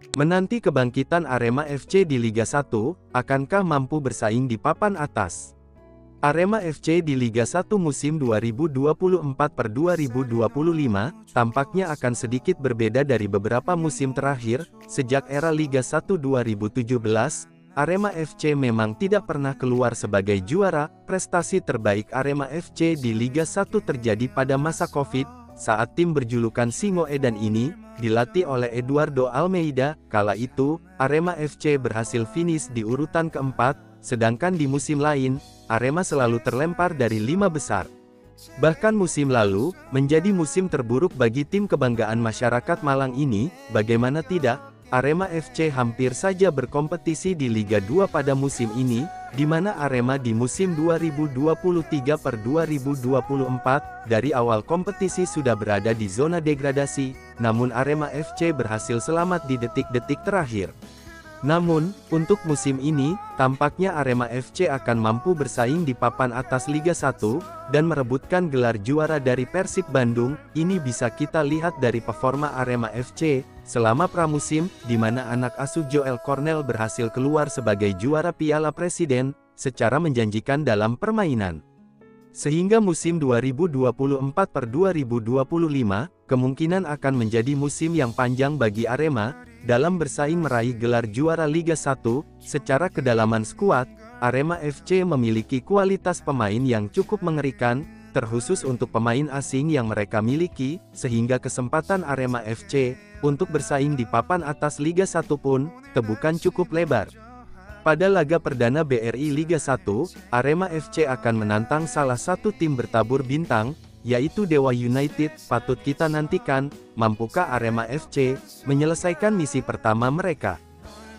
Menanti kebangkitan Arema FC di Liga 1, akankah mampu bersaing di papan atas? Arema FC di Liga 1 musim 2024-2025, tampaknya akan sedikit berbeda dari beberapa musim terakhir. Sejak era Liga 1 2017, Arema FC memang tidak pernah keluar sebagai juara. Prestasi terbaik Arema FC di Liga 1 terjadi pada masa Covid, saat tim berjulukan Singo Edan ini dilatih oleh Eduardo Almeida. Kala itu, Arema FC berhasil finish di urutan keempat, sedangkan di musim lain, Arema selalu terlempar dari 5 besar. Bahkan musim lalu, menjadi musim terburuk bagi tim kebanggaan masyarakat Malang ini. Bagaimana tidak, Arema FC hampir saja berkompetisi di Liga 2 pada musim ini, di mana Arema di musim 2023-2024, dari awal kompetisi sudah berada di zona degradasi, namun Arema FC berhasil selamat di detik-detik terakhir. Namun, untuk musim ini, tampaknya Arema FC akan mampu bersaing di papan atas Liga 1, dan merebutkan gelar juara dari Persib Bandung. Ini bisa kita lihat dari performa Arema FC selama pramusim, di mana anak asuh Joel Cornell berhasil keluar sebagai juara Piala Presiden, secara menjanjikan dalam permainan. Sehingga musim 2024-2025, kemungkinan akan menjadi musim yang panjang bagi Arema, dalam bersaing meraih gelar juara Liga 1. Secara kedalaman skuad, Arema FC memiliki kualitas pemain yang cukup mengerikan, terkhusus untuk pemain asing yang mereka miliki, sehingga kesempatan Arema FC untuk bersaing di papan atas Liga 1 pun terbuka cukup lebar. Pada laga perdana BRI Liga 1, Arema FC akan menantang salah satu tim bertabur bintang, yaitu Dewa United. Patut kita nantikan, mampukah Arema FC menyelesaikan misi pertama mereka.